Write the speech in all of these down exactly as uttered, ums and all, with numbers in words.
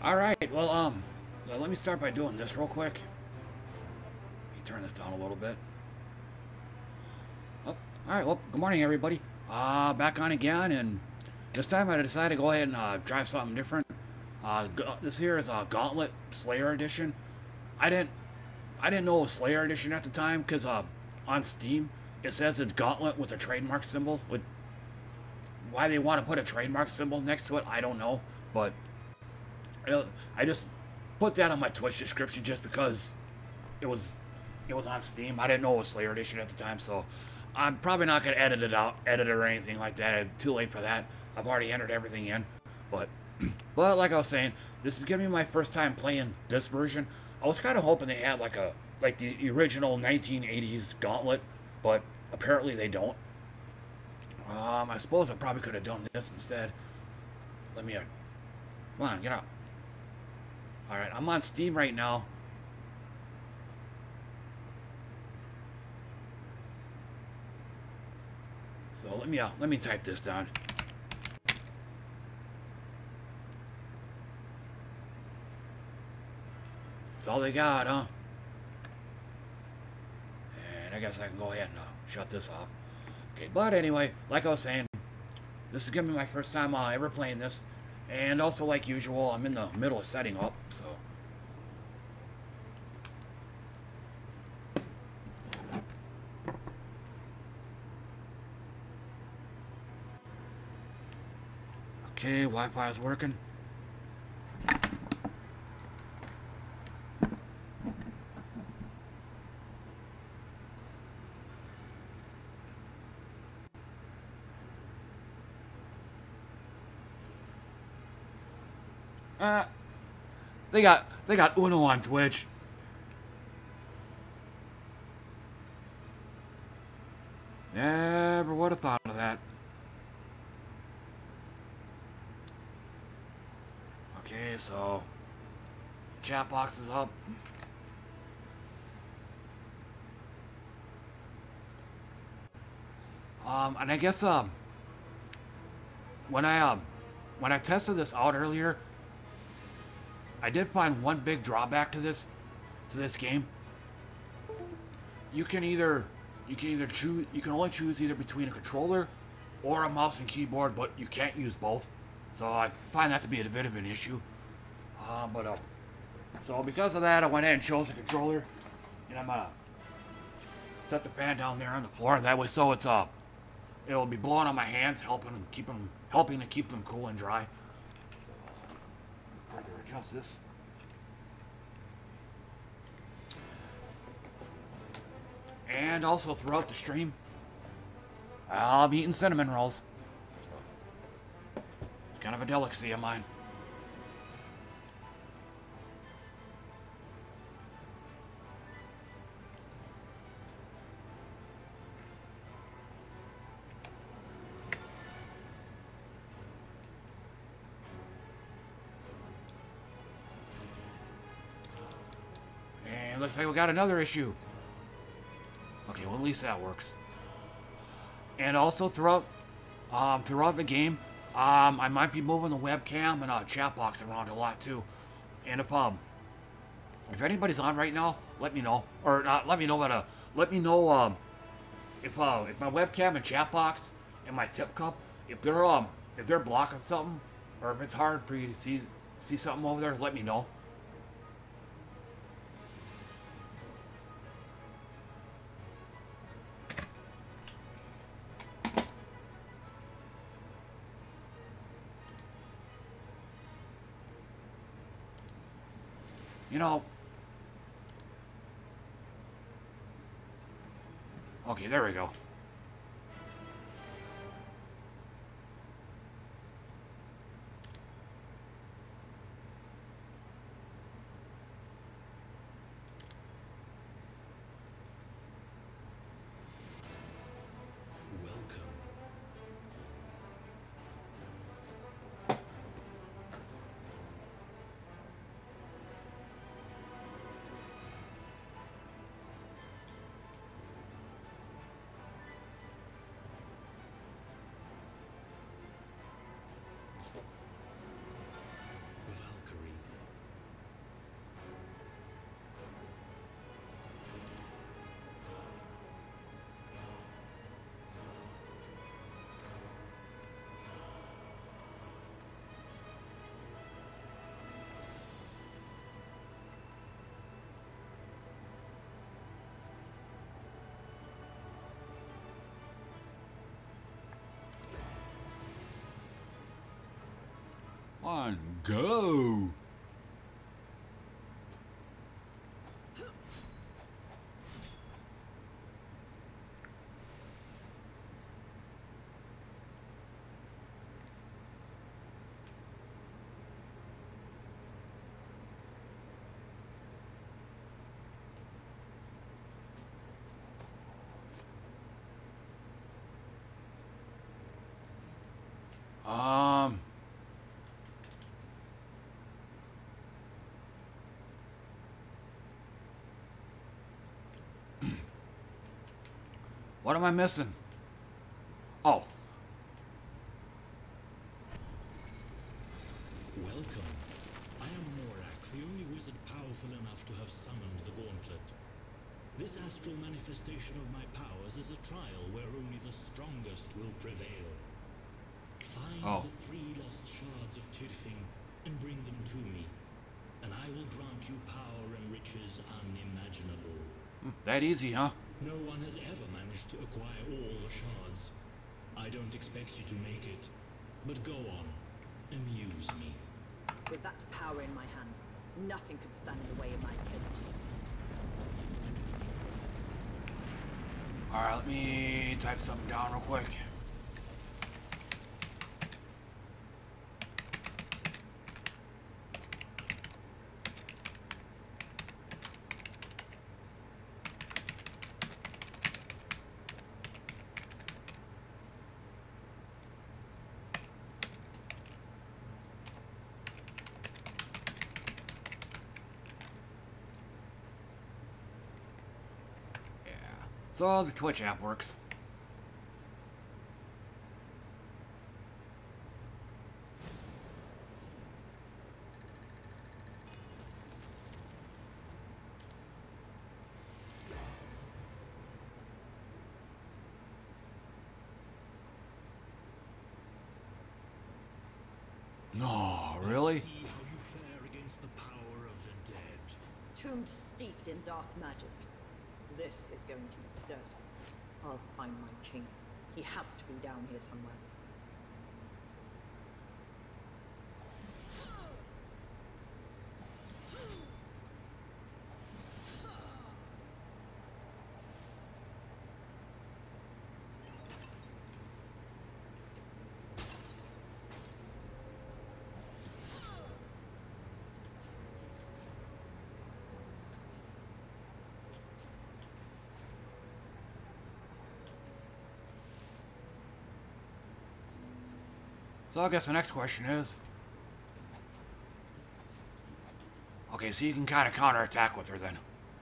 Alright, well, um, well, let me start by doing this real quick. Let me turn this down a little bit. Oh, alright, well, good morning, everybody. Uh, back on again, and this time I decided to go ahead and uh, try something different. Uh, this here is a Gauntlet Slayer Edition. I didn't, I didn't know it was Slayer Edition at the time, because uh, on Steam, it says it's Gauntlet with a trademark symbol. With why they want to put a trademark symbol next to it, I don't know, but I just put that on my Twitch description just because it was it was on Steam. I didn't know it was Slayer Edition at the time, so I'm probably not going to edit it out, edit it or anything like that. I'm too late for that. I've already entered everything in. But, but like I was saying, this is going to be my first time playing this version. I was kind of hoping they had like a like the original nineteen eighties Gauntlet, but apparently they don't. Um, I suppose I probably could have done this instead. Let me, uh, come on, get out. Alright, I'm on Steam right now. So let me uh, let me type this down. That's all they got, huh? And I guess I can go ahead and uh, shut this off. Okay, but anyway, like I was saying, this is gonna be my first time uh, ever playing this. And also, like usual, I'm in the middle of setting up, so. Okay, Wi-Fi is working. Uh, they got they got Uno on Twitch. Never would have thought of that. Okay, so chat box is up. Um, and I guess um when I um when I tested this out earlier, I did find one big drawback to this to this game. You can either you can either choose you can only choose either between a controller or a mouse and keyboard, but you can't use both. So I find that to be a bit of an issue. Uh, but uh, so because of that, I went ahead and chose a controller, and I'm gonna set the fan down there on the floor. That way, so it's uh, it'll be blowing on my hands, helping them keep them helping to keep them cool and dry. Further adjust this. And also throughout the stream, I'll be eating cinnamon rolls. So, it's kind of a delicacy of mine. And looks like we got another issue. Okay, well at least that works. And also throughout, um, throughout the game, um, I might be moving the webcam and uh, chat box around a lot too. And if um, if anybody's on right now, let me know, or not. Let me know what uh, let me know um, if uh, if my webcam and chat box and my tip cup, if they're um, if they're blocking something, or if it's hard for you to see see something over there, let me know. You know, okay, there we go. On, go! Um... What am I missing? Oh. Welcome. I am Morak, the only wizard powerful enough to have summoned the Gauntlet. This astral manifestation of my powers is a trial where only the strongest will prevail. Find Oh. the three lost shards of Tirfing and bring them to me, and I will grant you power and riches unimaginable. That easy, huh? No one has ever managed to acquire all the shards. I don't expect you to make it, but go on, amuse me. With that power in my hands, nothing could stand in the way of my abilities. Alright, let me type something down real quick. So the Twitch app works. No, really? See how you fare against the power of the dead. Tombs steeped in dark magic. This is going to be dirty. I'll find my king. He has to be down here somewhere. So I guess the next question is... Okay, so you can kind of counterattack with her then.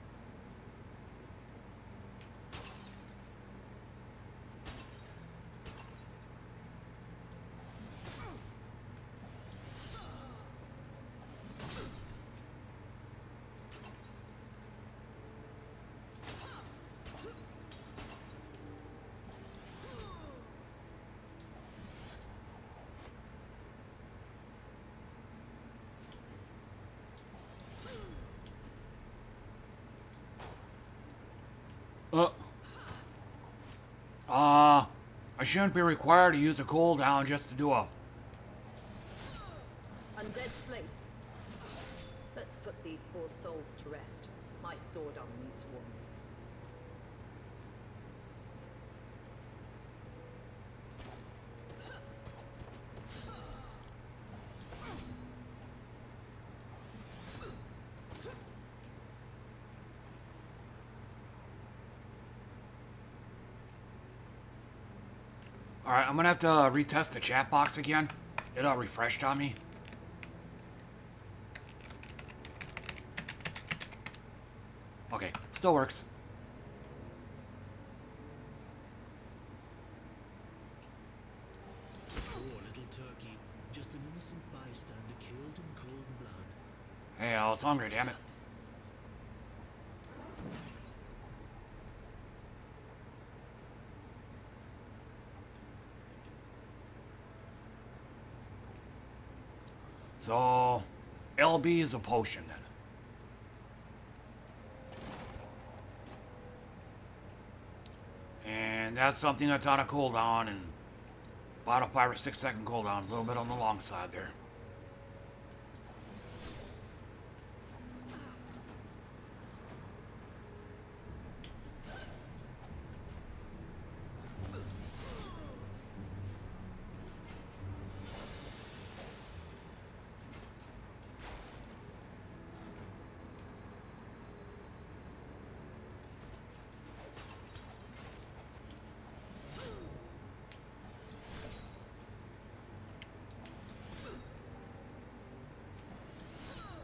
Uh, uh, I shouldn't be required to use a cooldown just to do a... Undead slaves. Let's put these poor souls to rest. My sword arm needs warming. Alright, I'm gonna have to uh, retest the chat box again. It uh, refreshed on me. Okay, still works. Poor little turkey, just an innocent bystander killed in cold blood. Hey, I was hungry, damn it. So, L B is a potion then. And that's something that's on a cooldown and about a five or six second cooldown, a little bit on the long side there.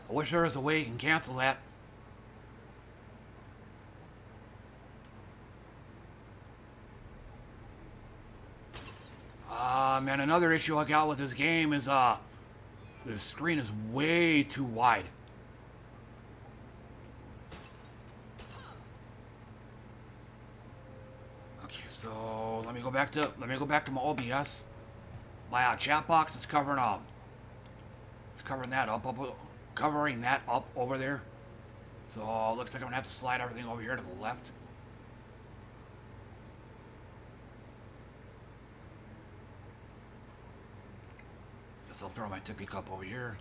I wish there was a way you can cancel that. Uh, man, another issue I got with this game is, uh, the screen is way too wide. Okay, so let me go back to, let me go back to my O B S. My uh, chat box is covering, um, it's covering that up, up, covering that up over there. So it looks like I'm gonna have to slide everything over here to the left. Guess I'll throw my tippy cup over here.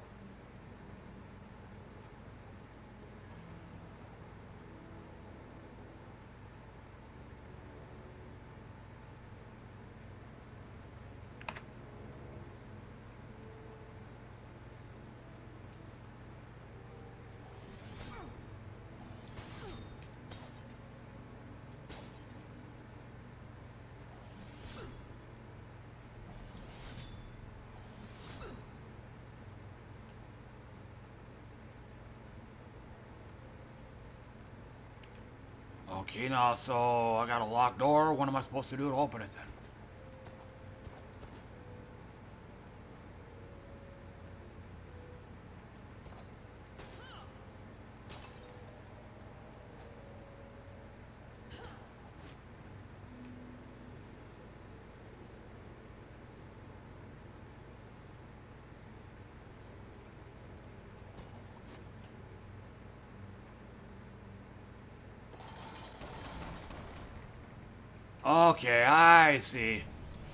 Okay, now, so I got a locked door. What am I supposed to do to open it then? Okay, I see.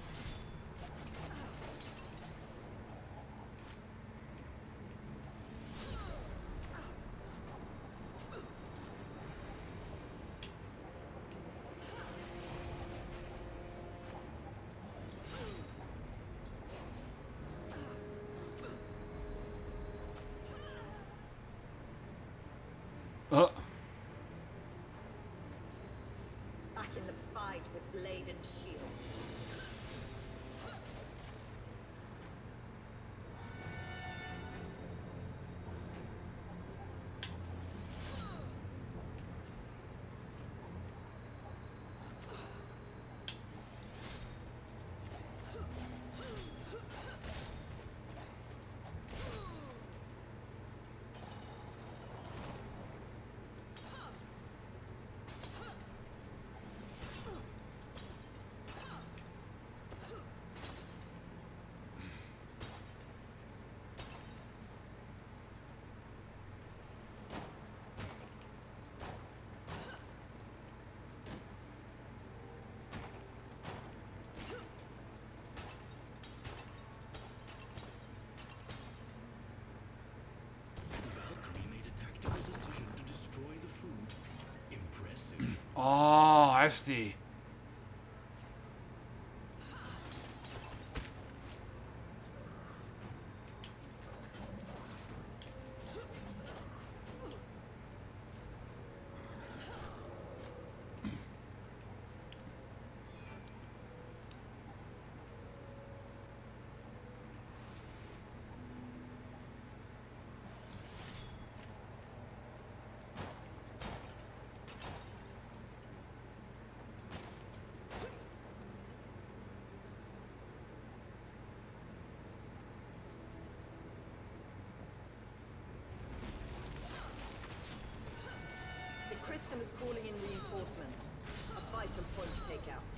Uh. Back in the fight with blade and shield. Oh, I see. Kristen is calling in reinforcements. A vital point to take out.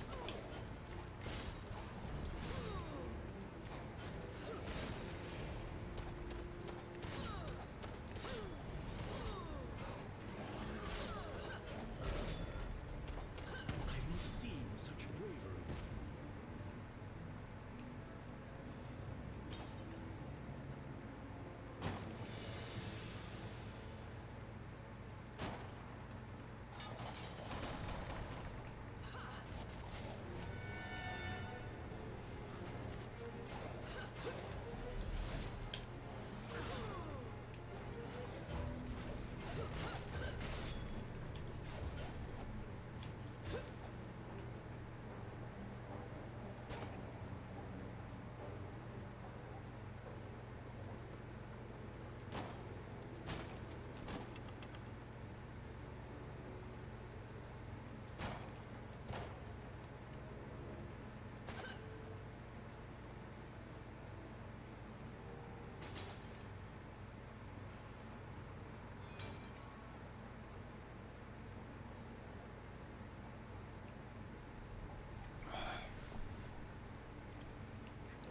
I've not seen such bravery.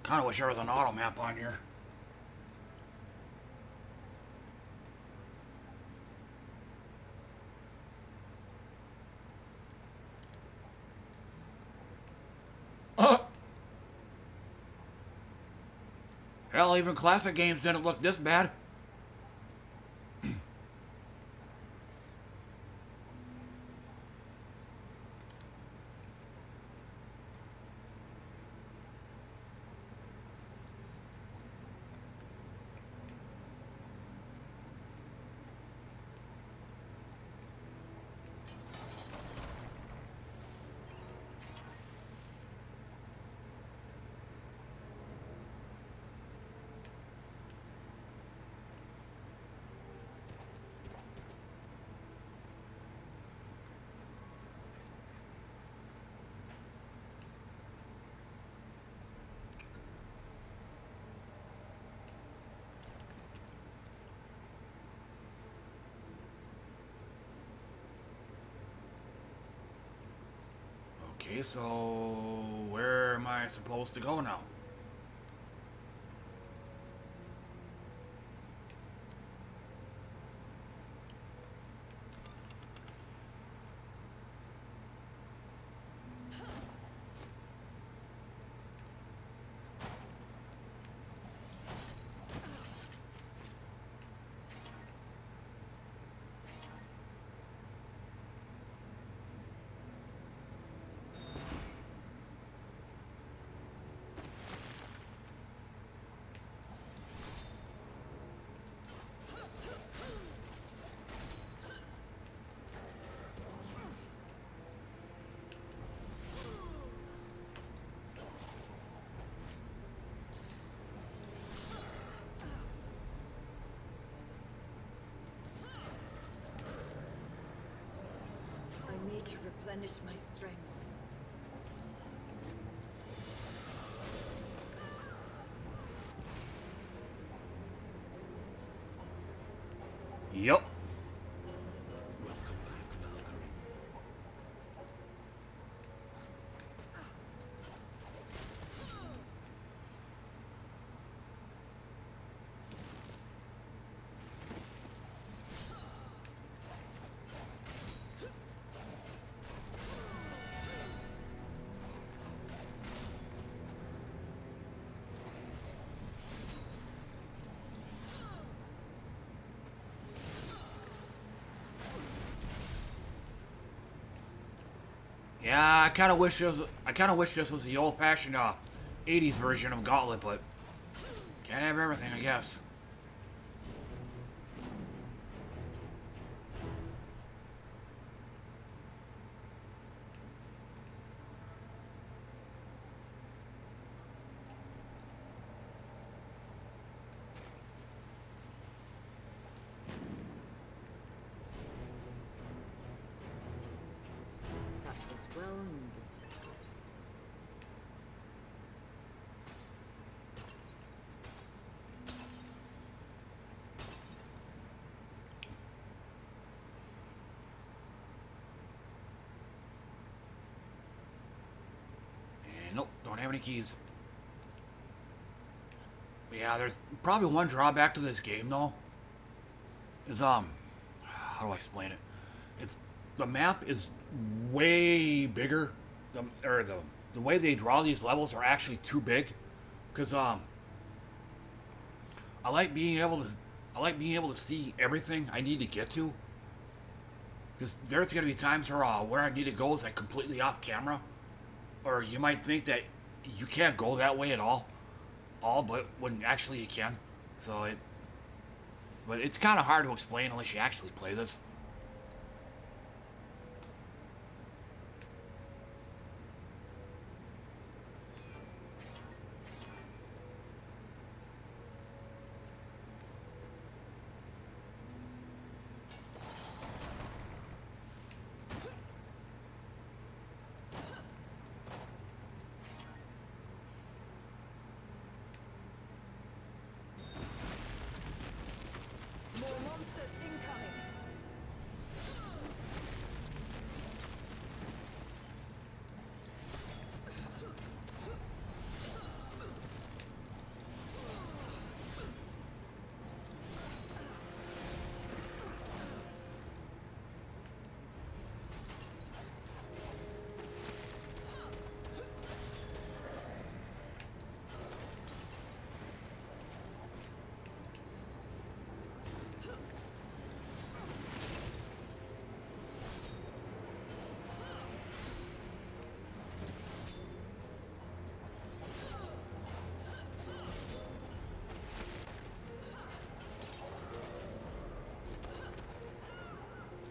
Kind of wish there was an auto map on here. Oh. Hell, even classic games didn't look this bad. Okay, so where am I supposed to go now? I need to replenish my strength. Yup. Yeah, I kind of wish this was, I kind of wish this was the old-fashioned uh, eighties version of Gauntlet, but can't have everything, I guess. That was well needed. And nope, don't have any keys. But yeah, there's probably one drawback to this game, though. Is, um, how do I explain it? It's, the map is way bigger. The, or the, the way they draw these levels are actually too big. Because, um, I like being able to, I like being able to see everything I need to get to. Because there's going to be times where, uh, where I need to go is like completely off camera. Or you might think that you can't go that way at all. All, but when actually you can. So it, but it's kind of hard to explain unless you actually play this. More monsters incoming.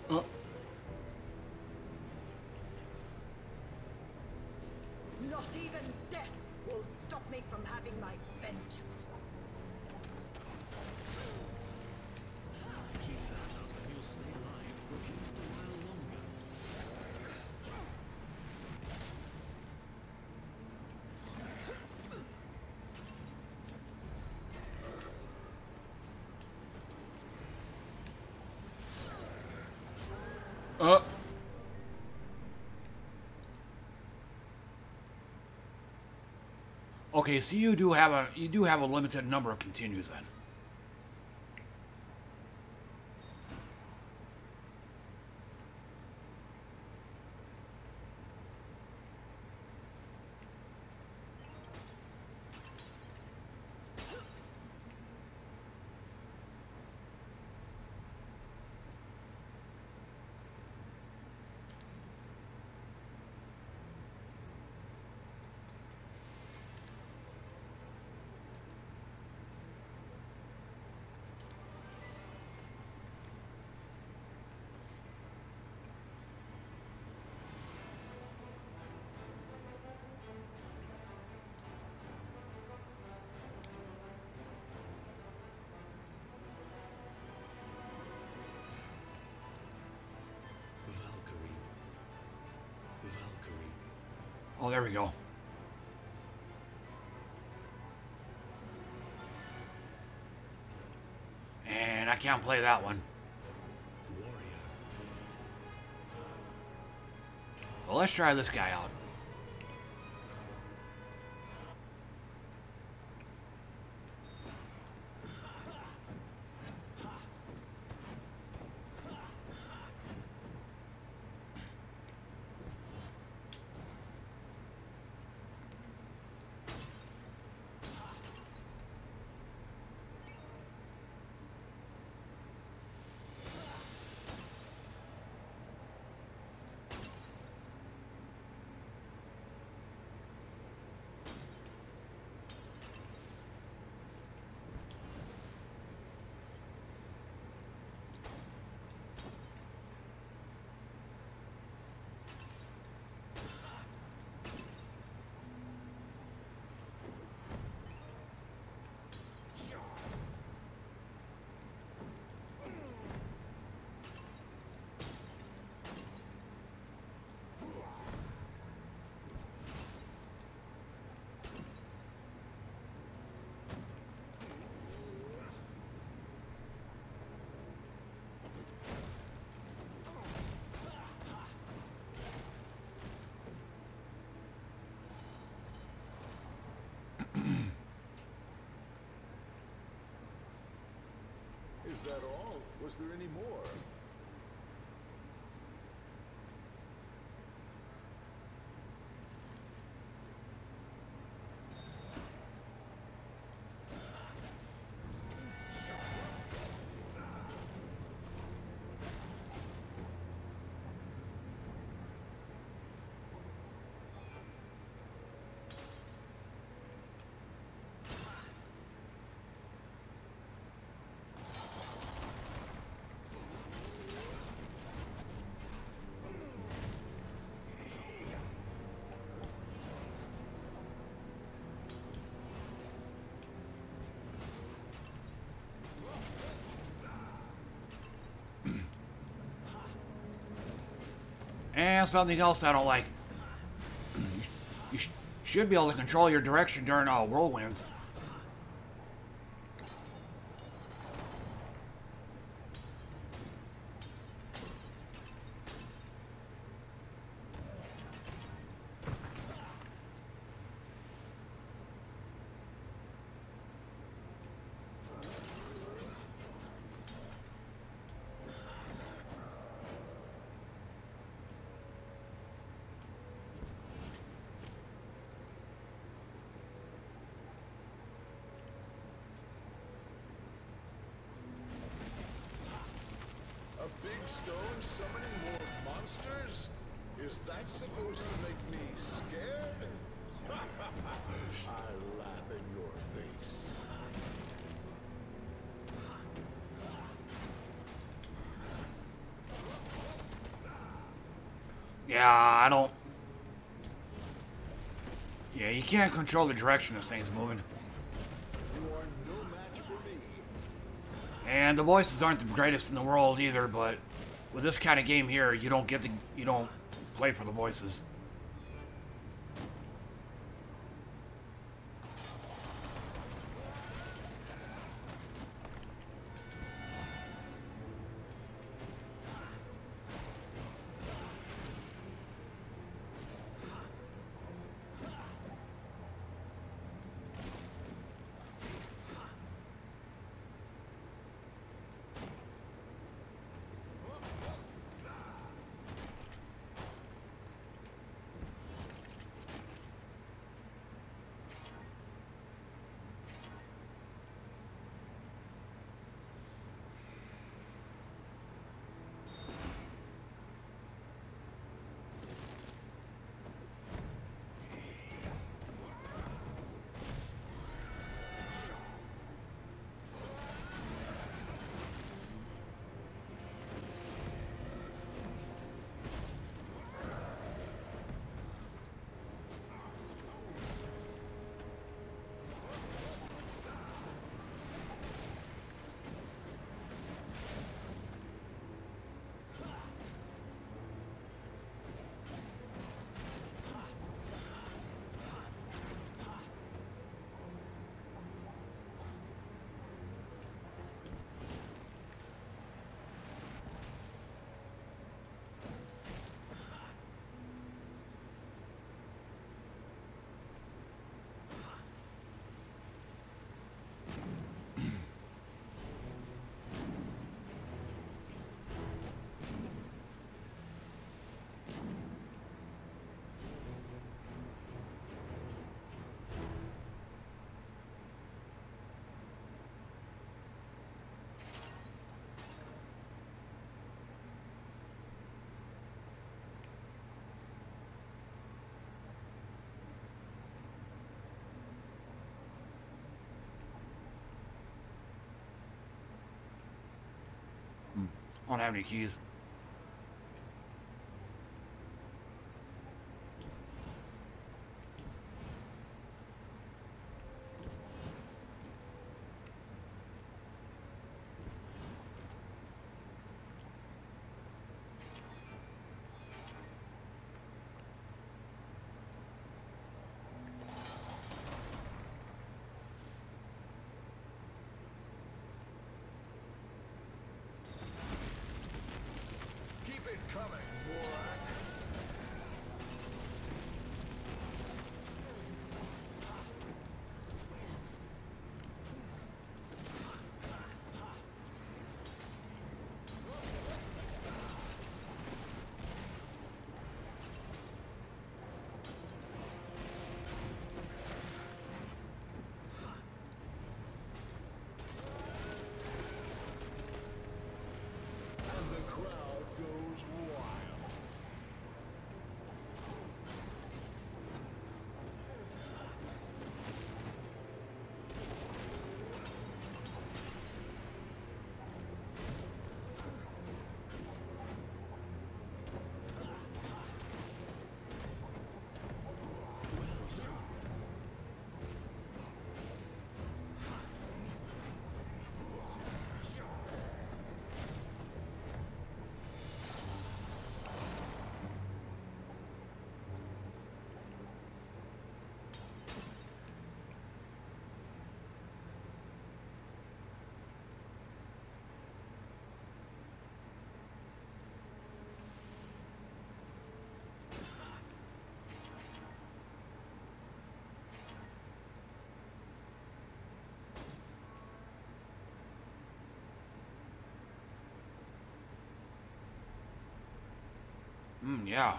Oh. Not even death will stop me from having my vengeance. Keep that up and you'll stay alive for at least a while longer. Uh. Okay, so you do have a you do have a limited number of continues then. Oh, there we go. And I can't play that one. So let's try this guy out. Is that all? Was there any more? And something else I don't like. You, sh you sh should be able to control your direction during uh, whirlwinds. Big stone summoning more monsters? Is that supposed to make me scared? I laugh in your face. Yeah, I don't... Yeah, you can't control the direction this thing's moving. You are no match for me. And the voices aren't the greatest in the world either, but with this kind of game here, you don't get the... You don't play for the voices. I don't have any keys. Keep it coming, Morak. And the crowd goes wild. Mm, yeah.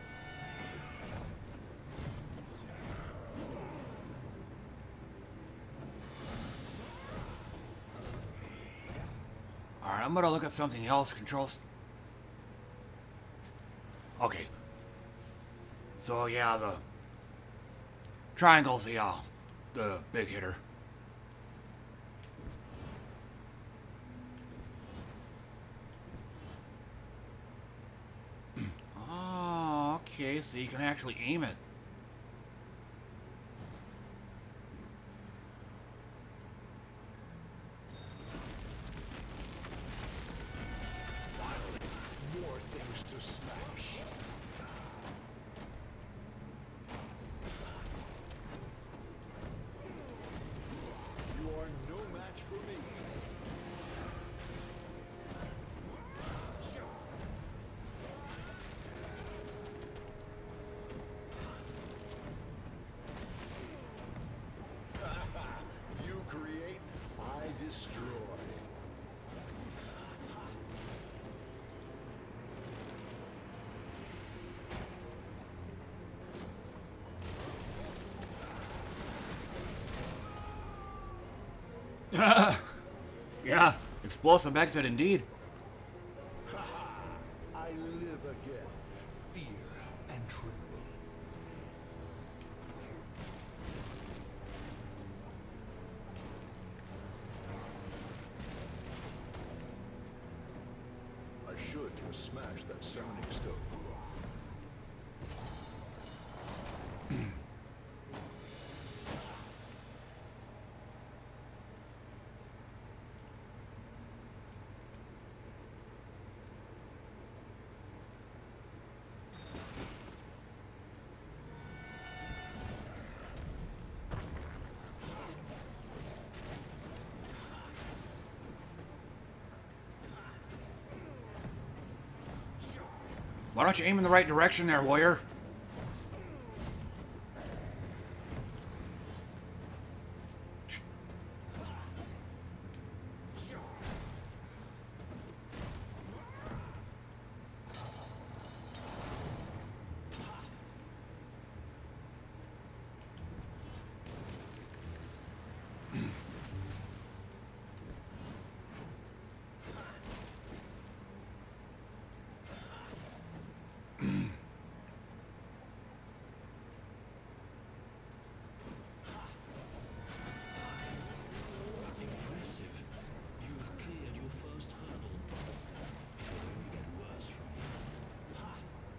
Alright, I'm gonna look at something else. Controls. Okay. So, yeah, the triangle's the, uh, the big hitter. Oh, Okay, so you can actually aim it. More things to smash. You are no match for me. You create, I destroy. Yeah, explosive exit indeed. I live again. Fear and tremble. I should just smash that summoning stone. Why don't you aim in the right direction there, warrior? Impressive. You've cleared your first hurdle. It'll only get worse from here. Ha!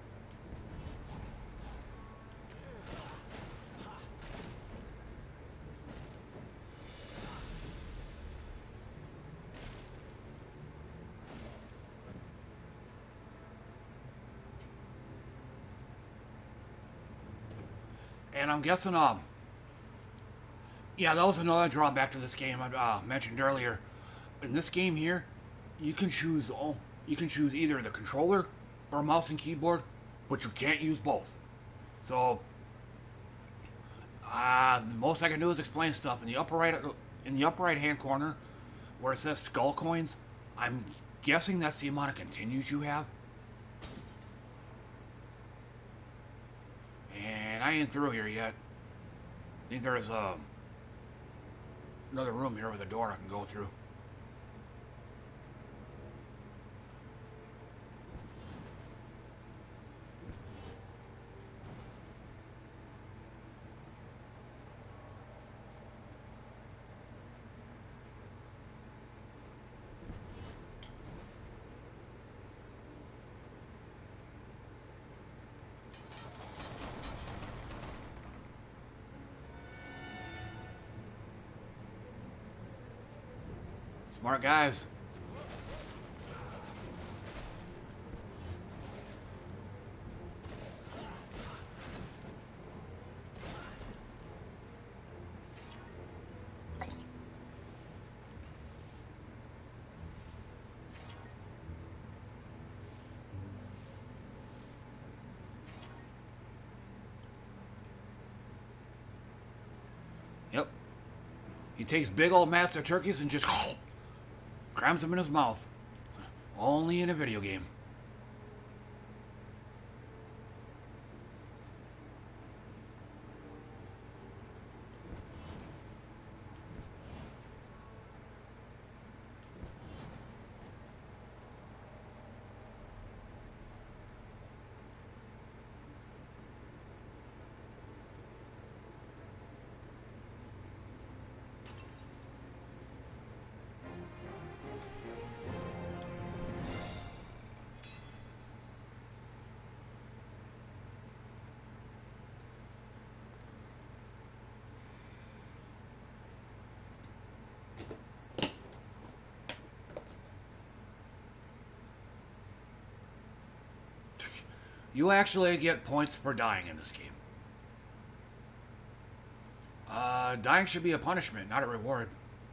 And I'm guessing, um, yeah, that was another drawback to this game I uh, mentioned earlier. In this game here, you can choose all, you can choose either the controller or mouse and keyboard, but you can't use both. So, uh, the most I can do is explain stuff. In the upper right, in the upper right hand corner, where it says skull coins, I'm guessing that's the amount of continues you have. And I ain't through here yet. I think there's um, another room here with a door I can go through. Smart guys. Yep. He takes big old master turkeys and just crams them in his mouth. Only in a video game. You actually get points for dying in this game. Uh, dying should be a punishment, not a reward.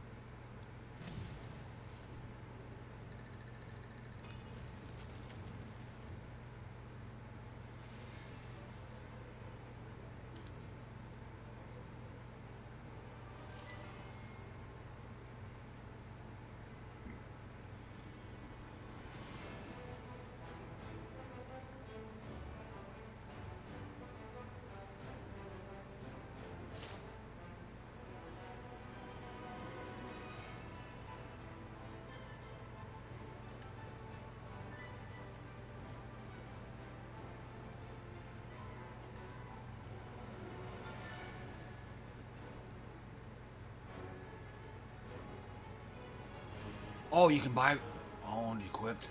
Oh, you can buy owned, equipped.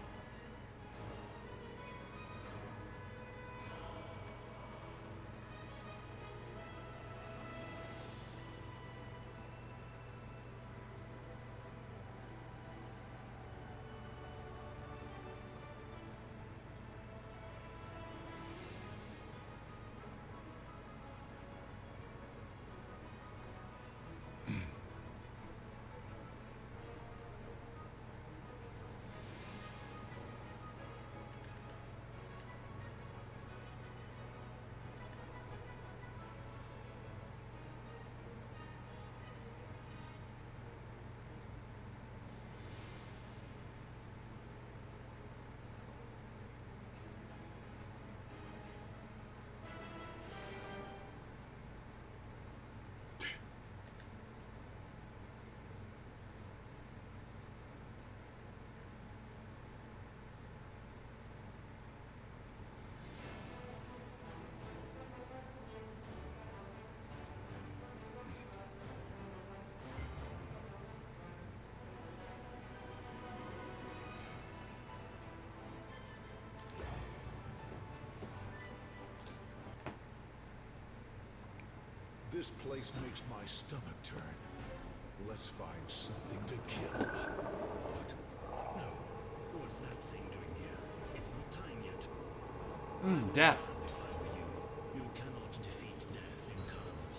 This place makes my stomach turn. Let's find something to kill. What? No. What's that thing doing here? It's not time yet. Mm, death. If I were you, you cannot defeat death incarnate.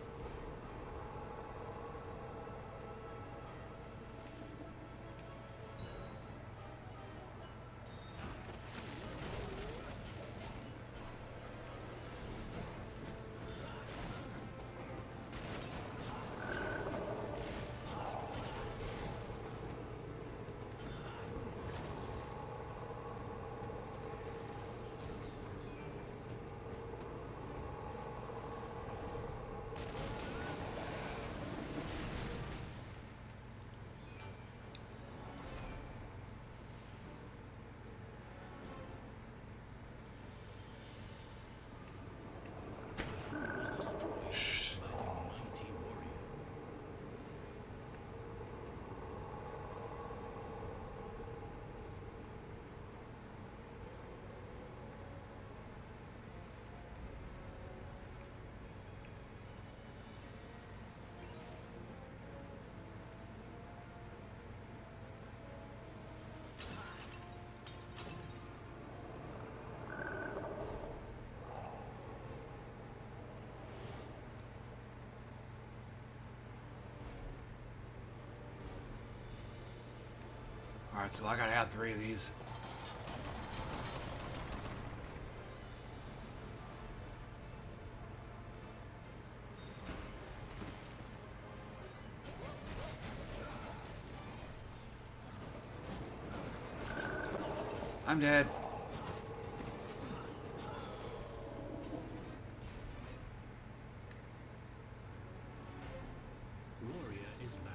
Alright, so I gotta have three of these. I'm dead. Warrior is back.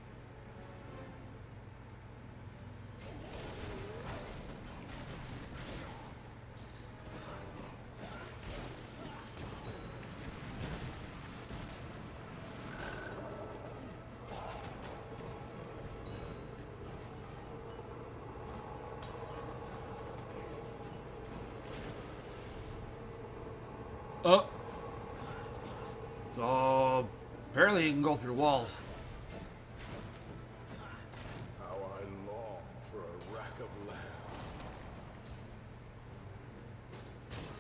Oh. So apparently you can go through walls. How I long for a rack of lamb.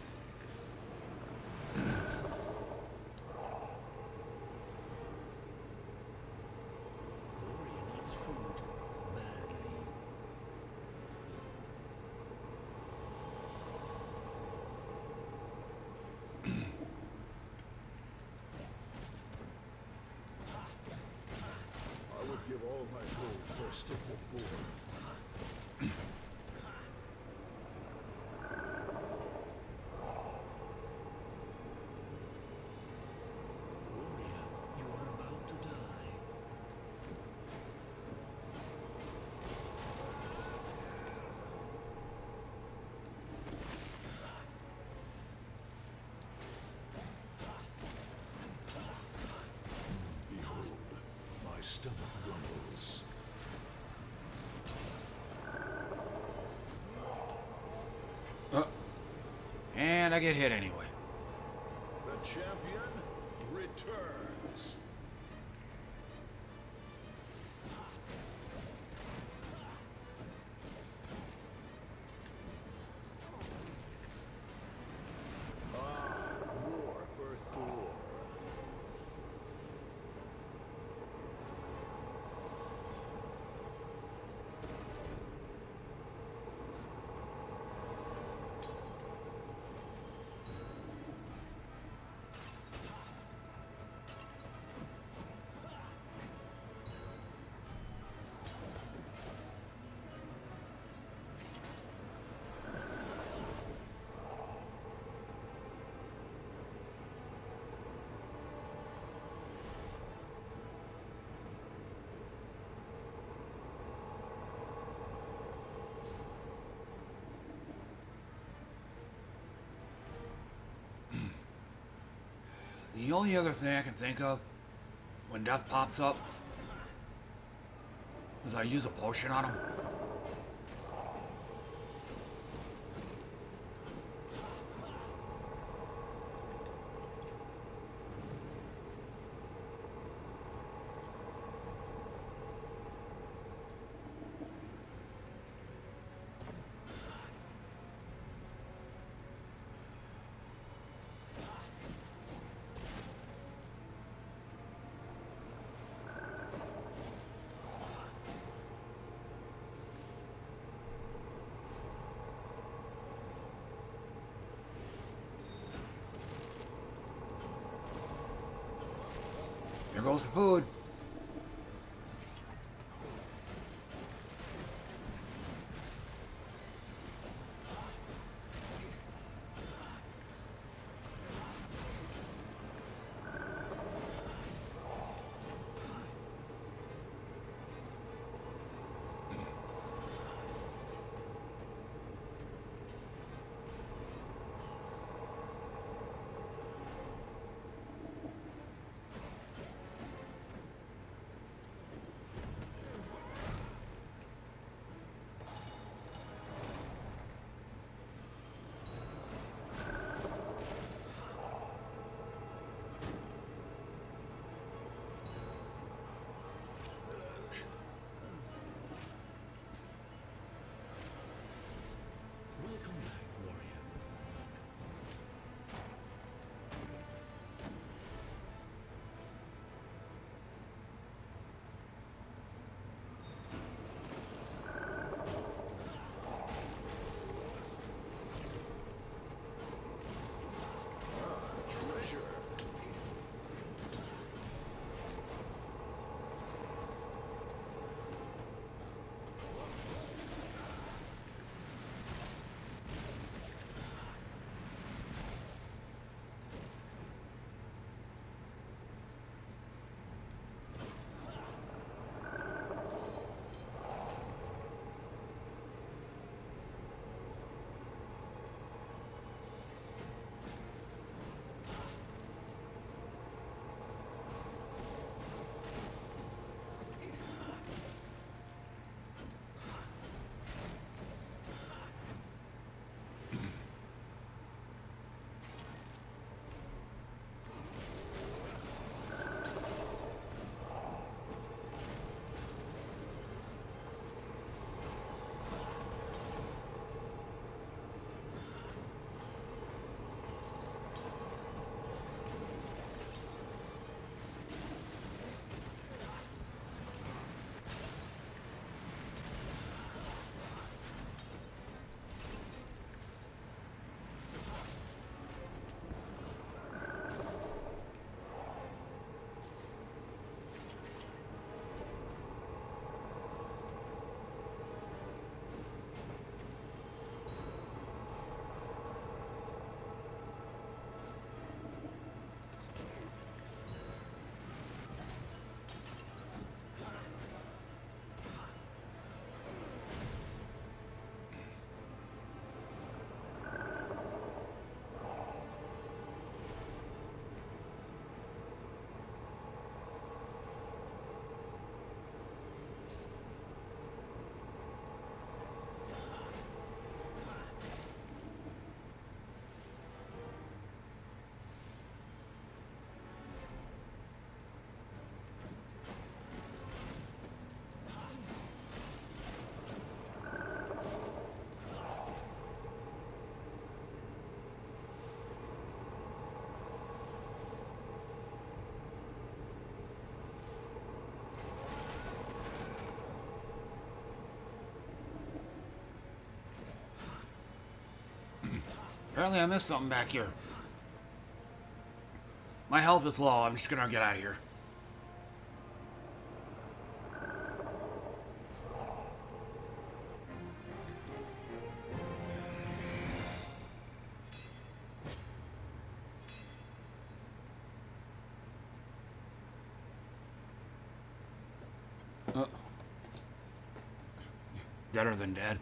thirst of the poor. Warrior, you are about to die. Behold, my stomach rumbles. Uh, and I get hit anyway. The champion returns. Ah, war for Thor. The only other thing I can think of when death pops up is I use a potion on him. There goes the food. Apparently I missed something back here. My health is low. I'm just gonna get out of here. Uh, deader than dead.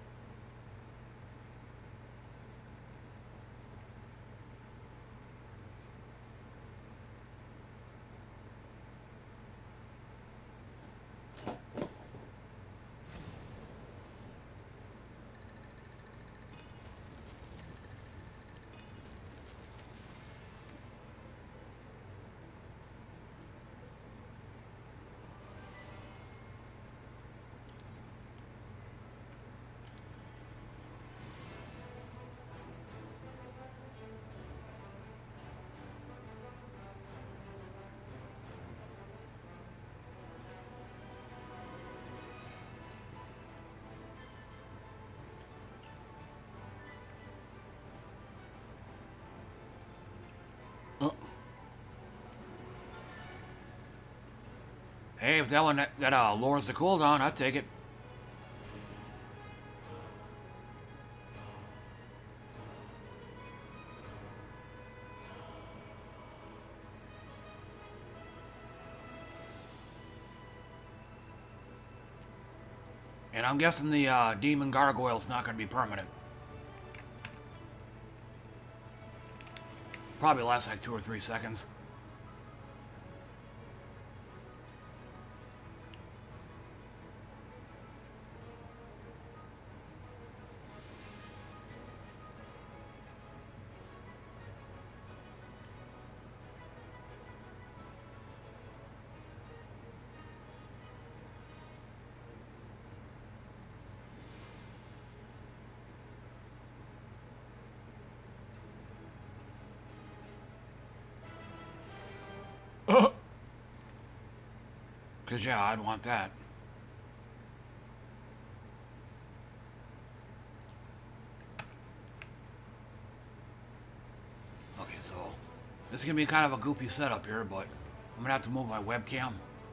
Hey, if that one that, that uh, lowers the cooldown, I'd take it. And I'm guessing the uh, demon gargoyle's not going to be permanent. Probably lasts like two or three seconds. Because, yeah, I'd want that. Okay, so this is going to be kind of a goofy setup here, but I'm going to have to move my webcam.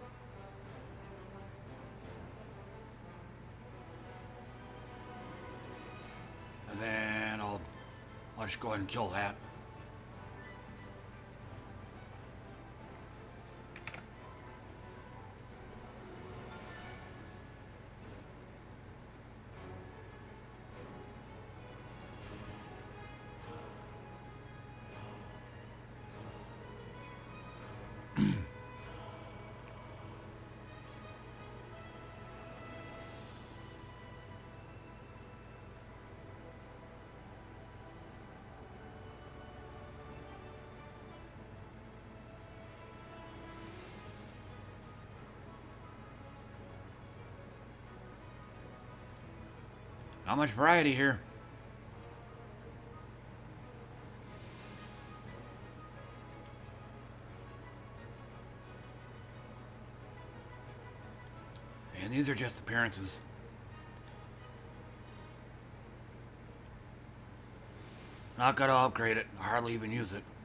And then I'll, I'll just go ahead and kill that. Not much variety here. And these are just appearances. Not gonna upgrade it. I hardly even use it.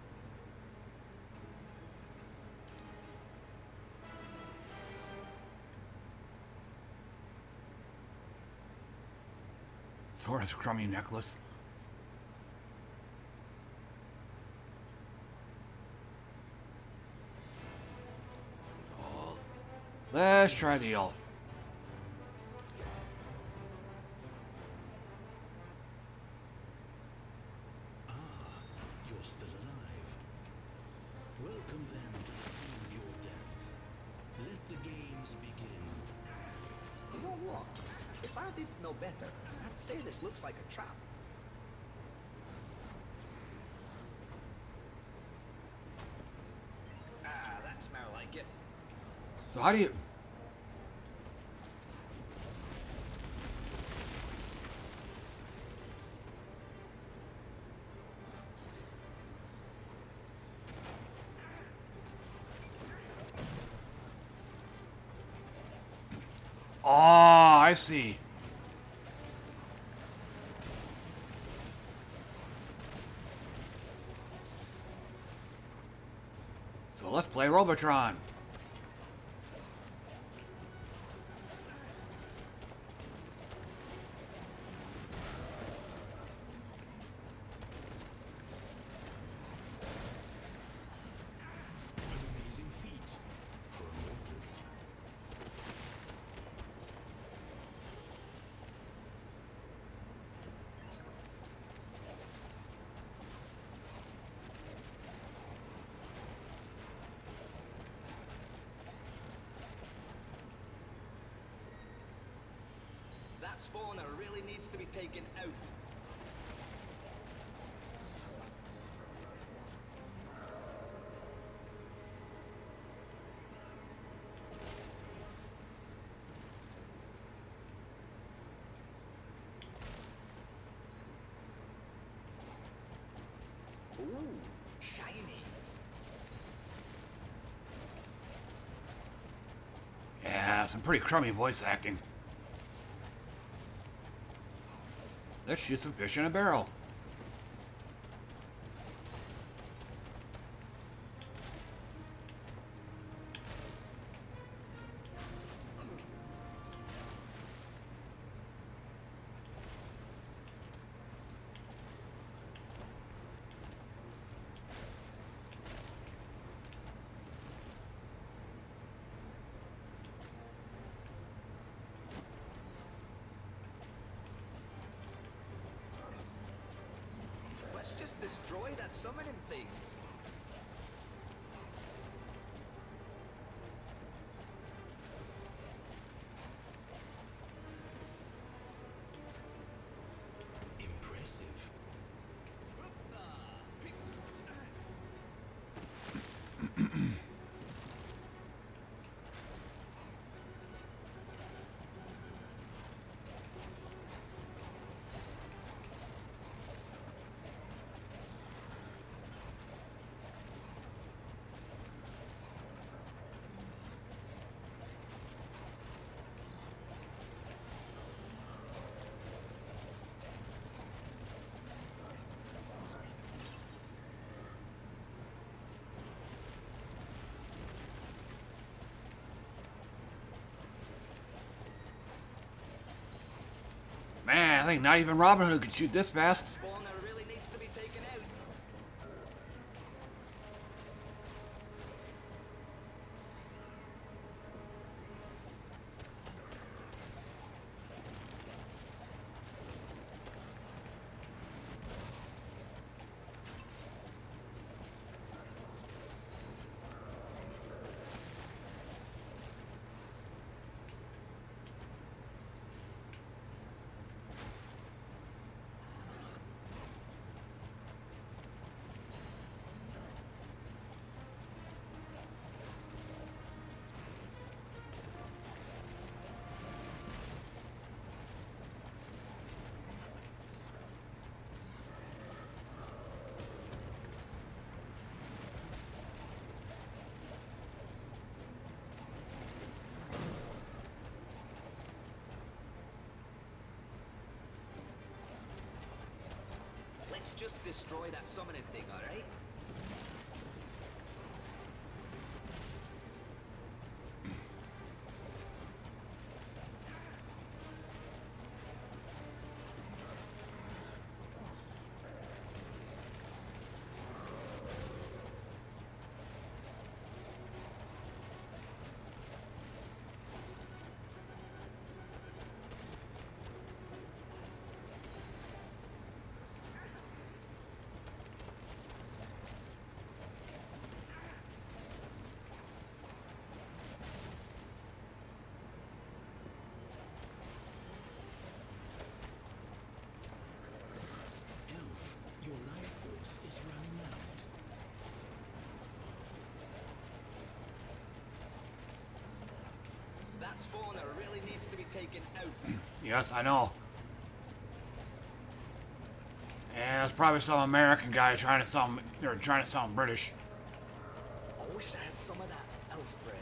Thora's crummy necklace. So let's try the elf. Ah, you're still alive. Welcome then to the scene of your death. Let the games begin. You know what? If I didn't know better, I'd say this looks like a trap. Ah, that smell like it. So how do you... Oh, I see. So let's play Robotron. That spawner really needs to be taken out. Ooh, shiny. Yeah, some pretty crummy voice acting. Let's shoot some fish in a barrel. Let's just destroy that summoning thing. Impressive. Man, I think not even Robin Hood could shoot this fast. Spawner really needs to be taken out. Let's just destroy that summoning thing, alright? Elf, your life force is running out. That spawner really needs to be taken out. Yes, I know. And it's probably some American guy trying to sound or trying to sound British. I wish I had some of that elf bread.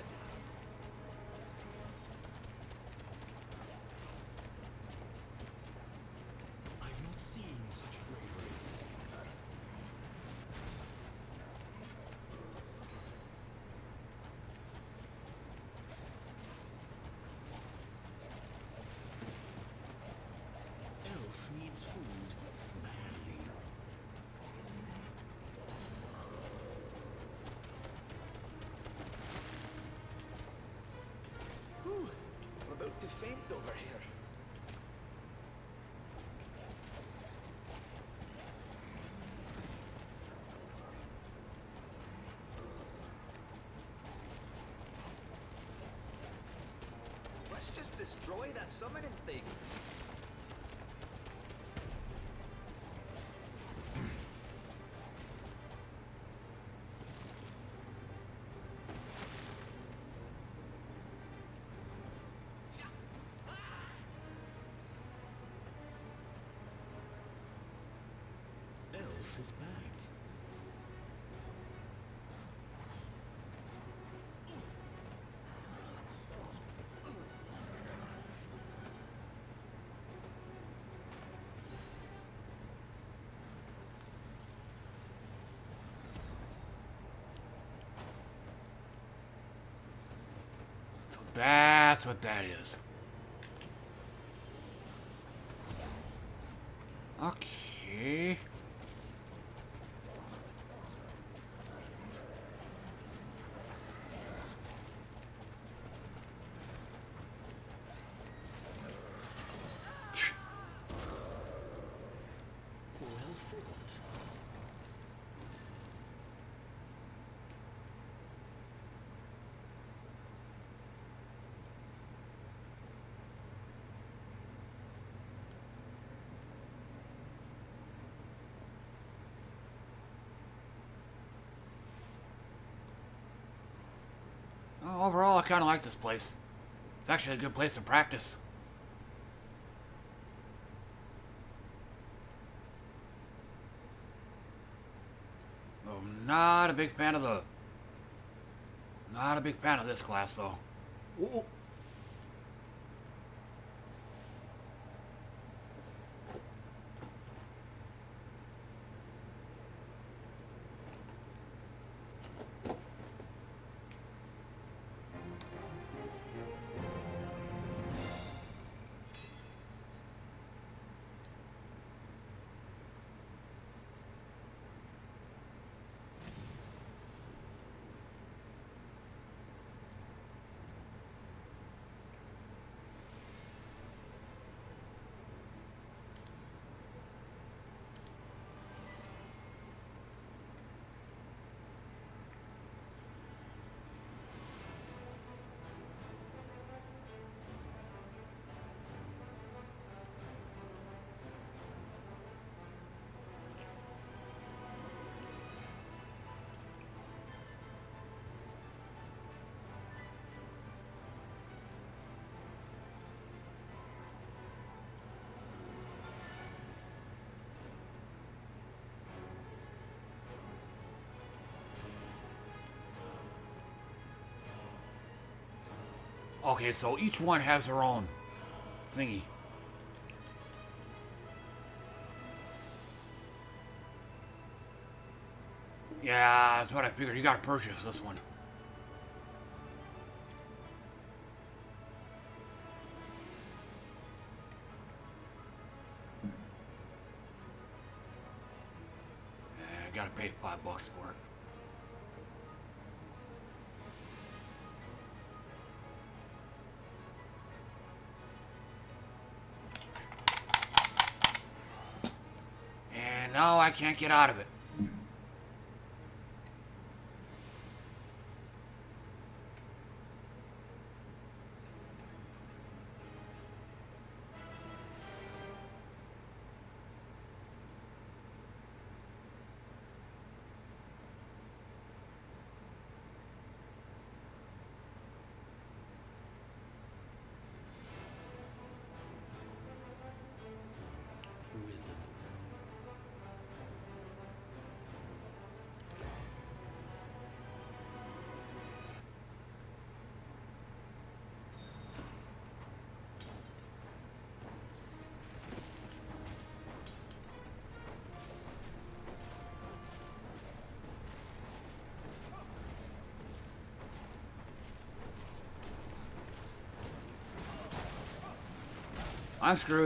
I've not seen such bravery. destroy that summoning thing. Elf is back. So that's what that is. Okay. Well fought. Oh, overall, I kind of like this place. It's actually a good place to practice. Oh, not a big fan of the... Not a big fan of this class, though. Ooh. Okay, so each one has their own thingy. Yeah, that's what I figured. You gotta purchase this one. Yeah, I gotta pay five bucks for it. And now I can't get out of it. Wizard. I'm screwed.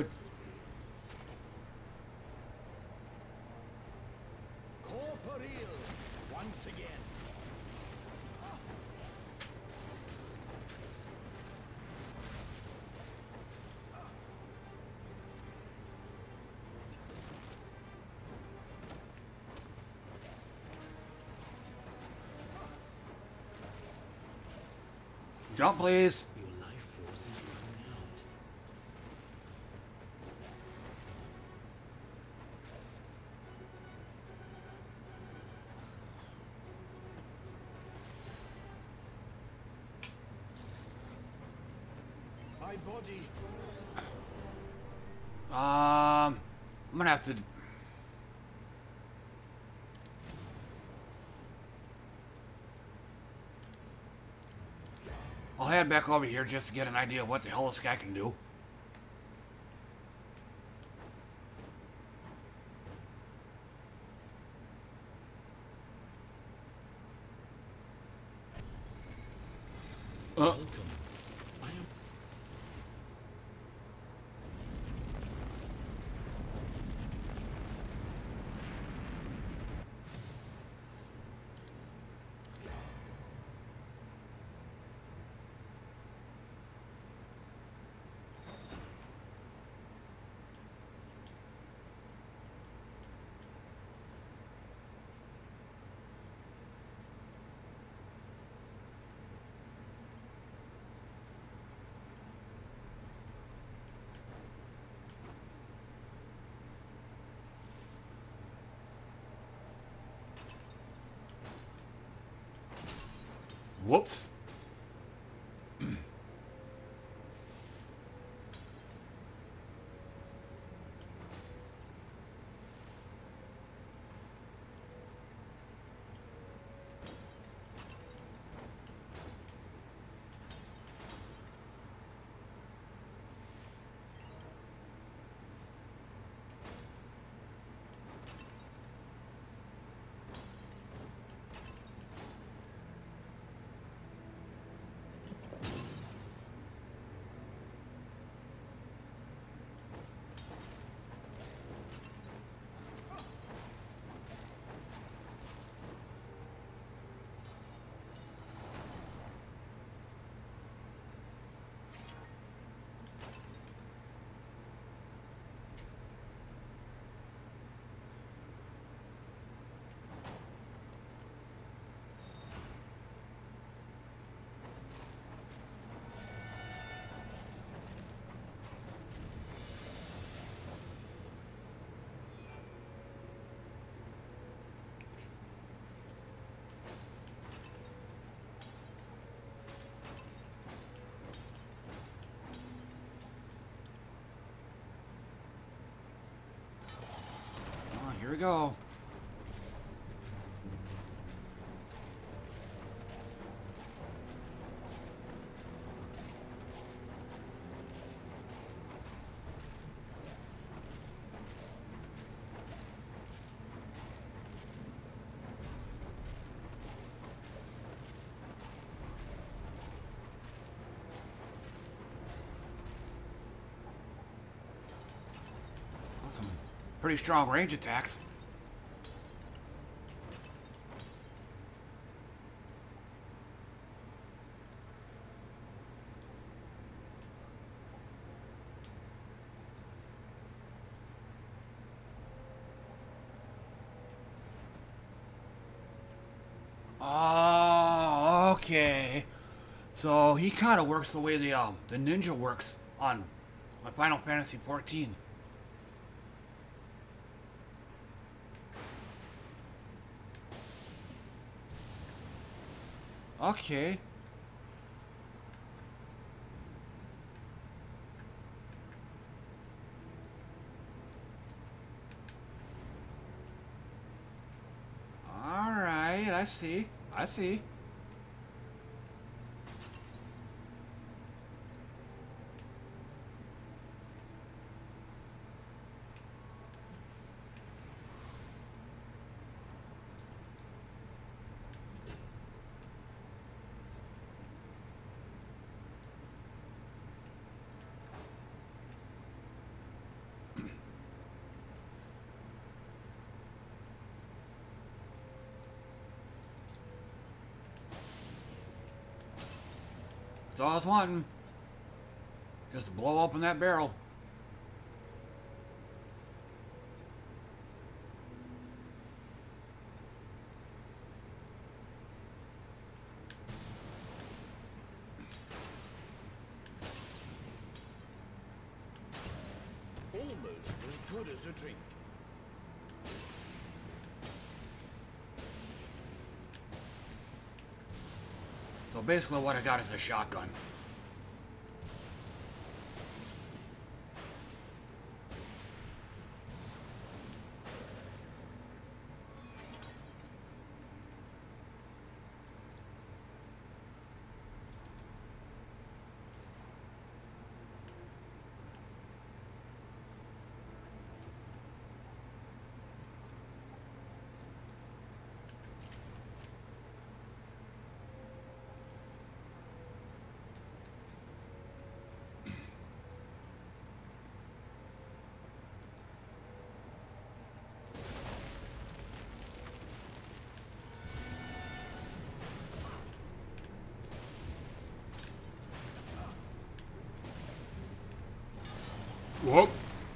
Corporeal, once again. Jump, please. Your life force is running out. My body. Um, I'm gonna have to. I'll head back over here just to get an idea of what the hell this guy can do. Uh. Welcome. I am. Whoops. Here we go. Some pretty strong range attacks. Oh, okay. So he kind of works the way the um the ninja works on on Final Fantasy fourteen. Okay. All right, I see. I see. That's all I was wanting. Just to blow open that barrel. Almost as good as a drink. So basically what I got is a shotgun. Whoop.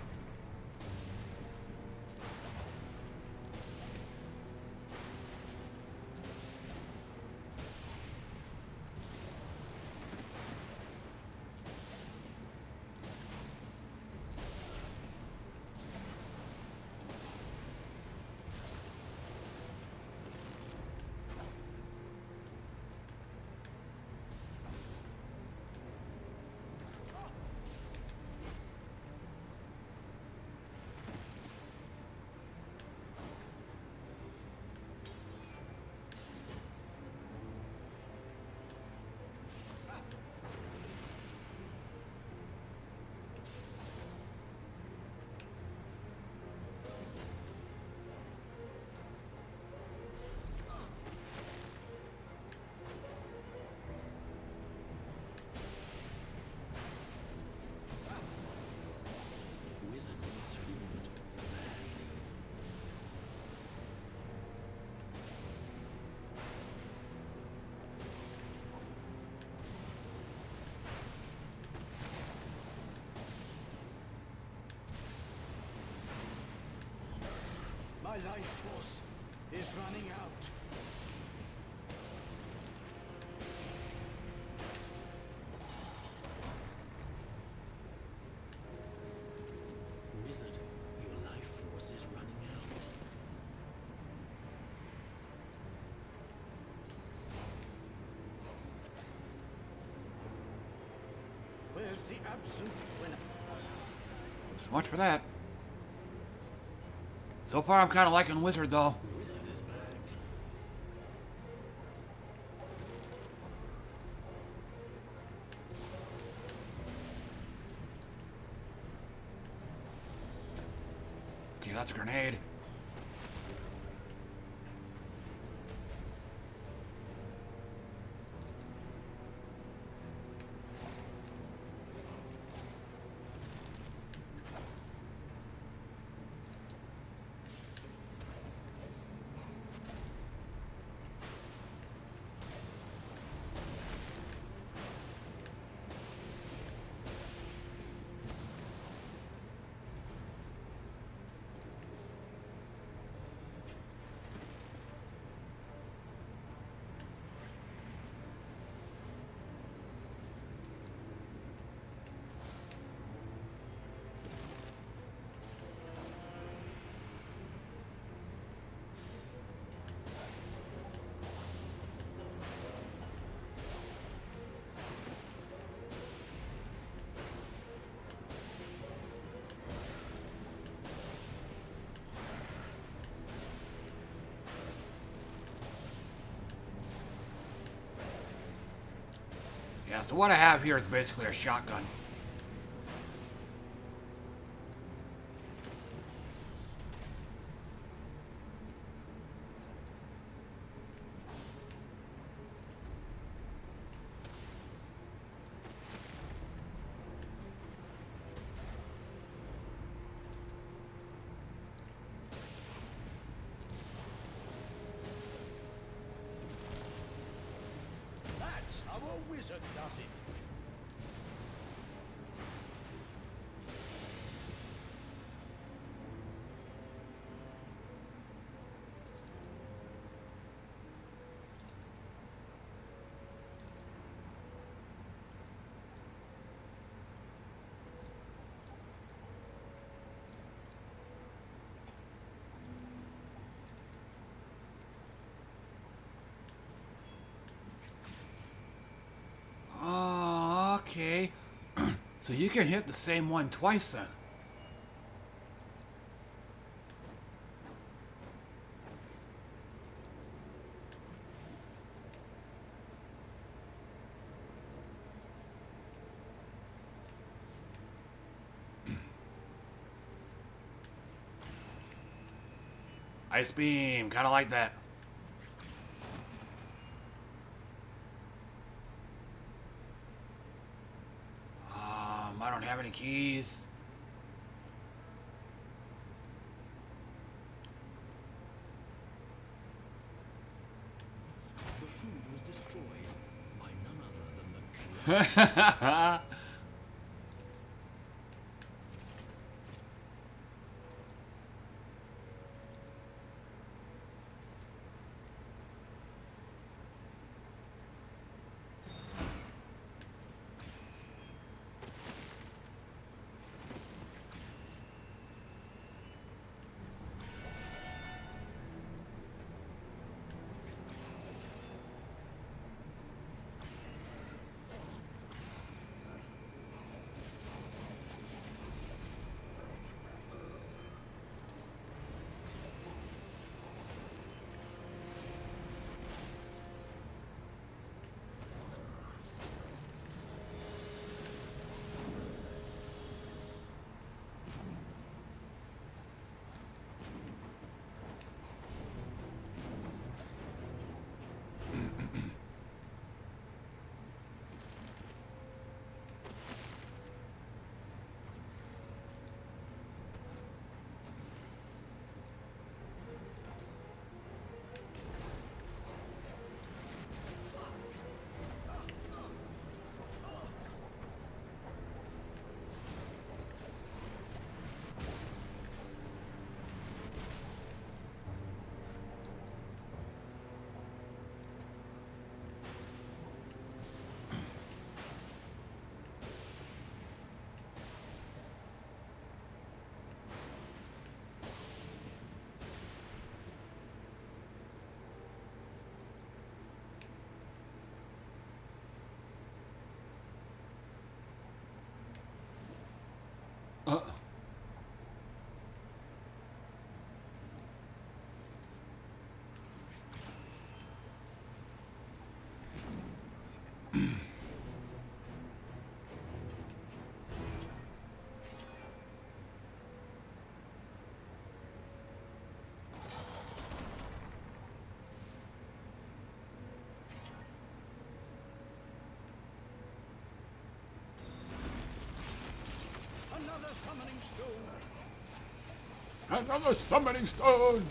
My life force is running out. Wizard, your life force is running out. Where's the absent winner? So much for that. So far, I'm kind of liking Wizard, though. Wizard is back. Okay, that's a grenade. Yeah, so what I have here is basically a shotgun. That's how a wizard does it. Oh, okay. So you can hit the same one twice then. Ice beam, kind of like that. Um, I don't have any keys. The food was destroyed by none other than the Uh. Another summoning stone. Another summoning stone.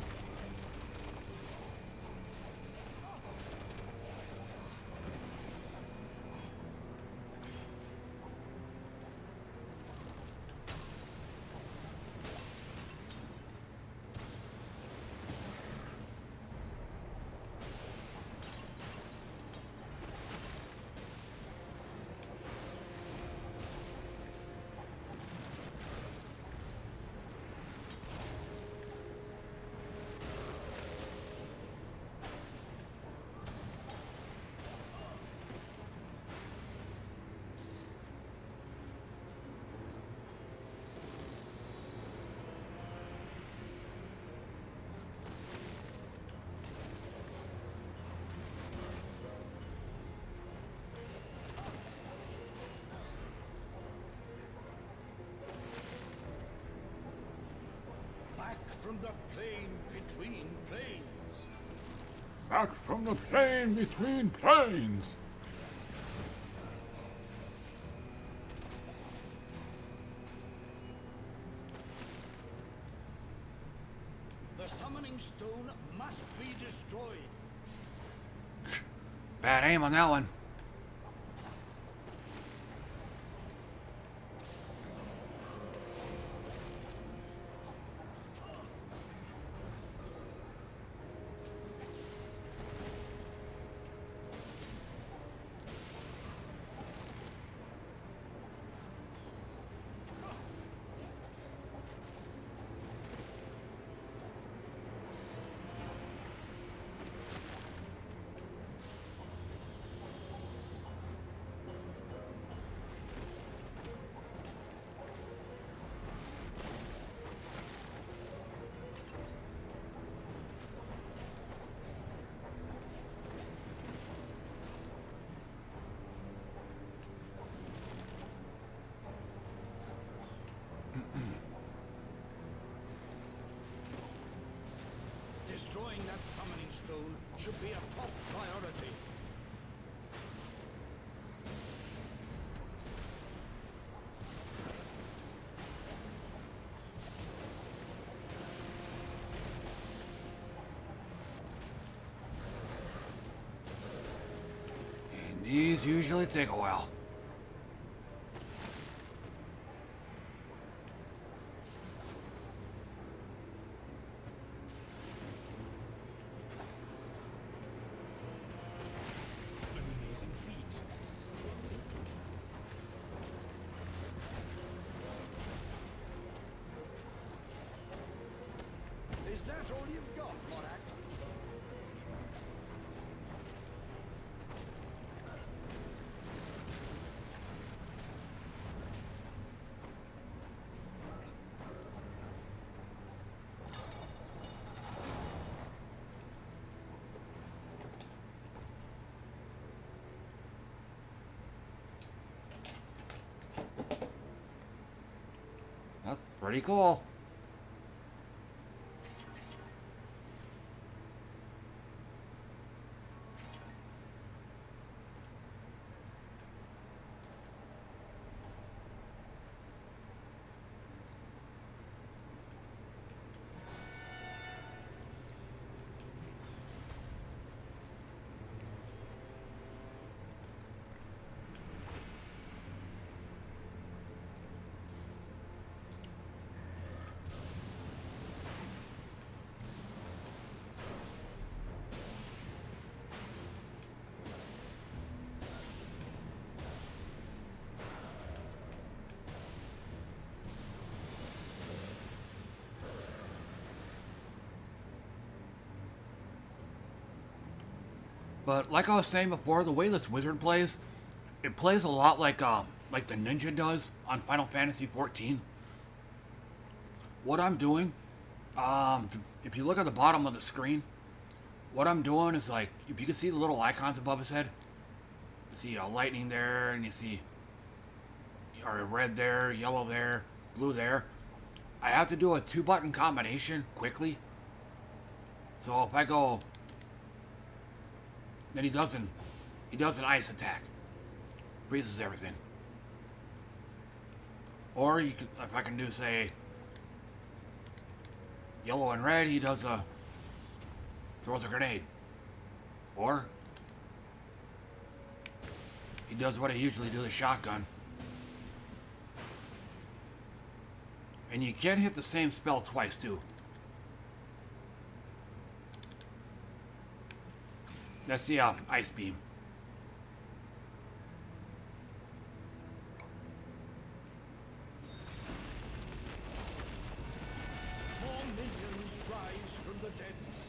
From the plain between plains. Back from the plain between plains. The summoning stone must be destroyed. Bad aim on that one. Destroying that summoning stone should be a top priority. And these usually take a while. Is that all you've got, Morak? That's pretty cool. But like I was saying before, the way this wizard plays, it plays a lot like um like the ninja does on Final Fantasy fourteen. what I'm doing, um, if you look at the bottom of the screen, what I'm doing is like, if you can see the little icons above his head, you see uh, lightning there, and you see or red there, yellow there, blue there. I have to do a two button combination quickly. So if I go, then he doesn't, he does an ice attack, freezes everything. Or you can, if I can do say yellow and red, he does a throws a grenade. Or he does what I usually do, the shotgun. And you can't hit the same spell twice, too. That's the uh, ice beam. More minions rise from the depths.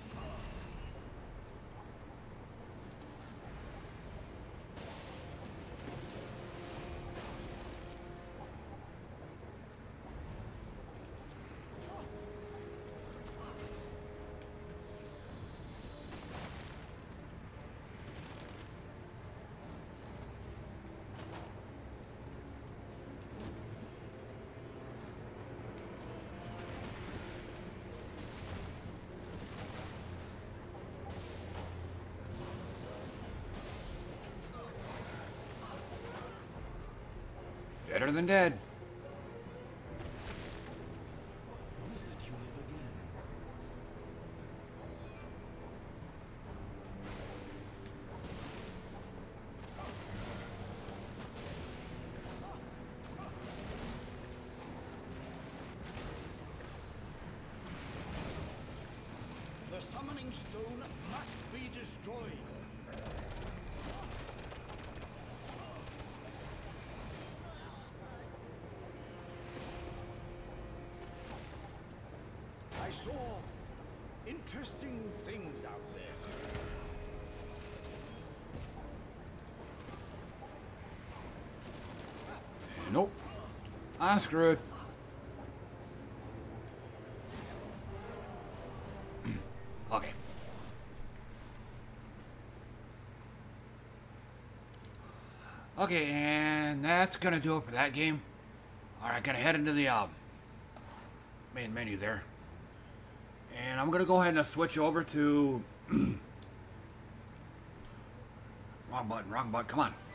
Better than dead. Wizard, you live again. The summoning stone must be destroyed. I saw interesting things out there. Nope. I'm screwed. Okay. Okay, and that's gonna do it for that game. Alright, gonna head into the um, main menu there. And I'm gonna go ahead and switch over to wrong button, wrong button, come on.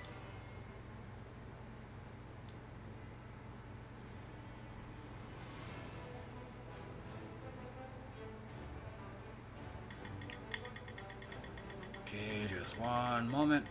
Okay, just one moment.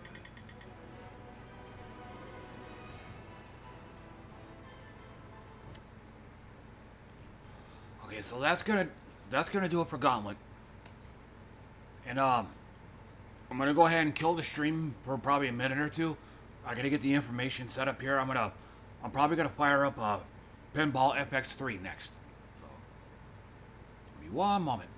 Okay, so that's gonna that's gonna do it for Gauntlet. And um, I'm gonna go ahead and kill the stream for probably a minute or two. I gotta get the information set up here. I'm gonna I'm probably gonna fire up a Pinball F X three next. So, give me one moment.